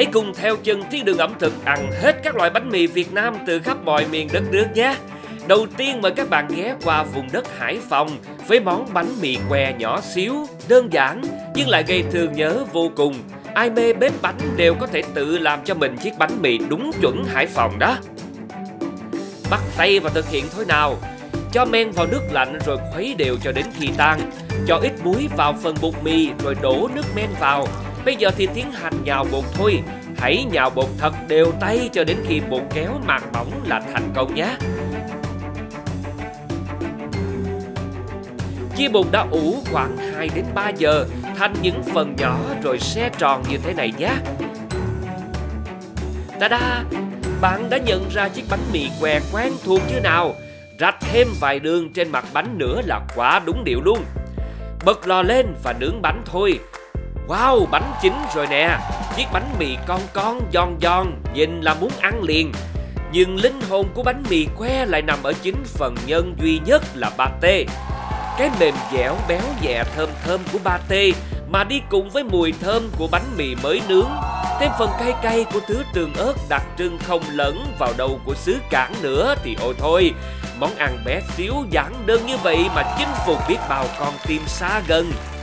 Hãy cùng theo chân thiên đường ẩm thực ăn hết các loại bánh mì Việt Nam từ khắp mọi miền đất nước nhé. Đầu tiên mời các bạn ghé qua vùng đất Hải Phòng với món bánh mì que nhỏ xíu, đơn giản nhưng lại gây thương nhớ vô cùng. Ai mê bếp bánh đều có thể tự làm cho mình chiếc bánh mì đúng chuẩn Hải Phòng đó. Bắt tay vào thực hiện thôi nào. Cho men vào nước lạnh rồi khuấy đều cho đến khi tan. Cho ít muối vào phần bột mì rồi đổ nước men vào. Bây giờ thì tiến hành nhào bột thôi. Hãy nhào bột thật đều tay cho đến khi bột kéo màng mỏng là thành công nhé. Chia bột đã ủ khoảng 2 đến 3 giờ thành những phần nhỏ rồi xe tròn như thế này nhé. Ta-da! Bạn đã nhận ra chiếc bánh mì que quen thuộc chưa nào? Rạch thêm vài đường trên mặt bánh nữa là quá đúng điệu luôn. Bật lò lên và nướng bánh thôi. Wow, bánh chín rồi nè. Chiếc bánh mì con giòn giòn, nhìn là muốn ăn liền. Nhưng linh hồn của bánh mì que lại nằm ở chính phần nhân duy nhất là pate. Cái mềm dẻo béo nhẹ thơm thơm của pate mà đi cùng với mùi thơm của bánh mì mới nướng. Thêm phần cay cay của thứ tương ớt đặc trưng không lẫn vào đâu của xứ Cảng nữa thì ôi thôi. Món ăn bé xíu giản đơn như vậy mà chinh phục biết bao con tim xa gần.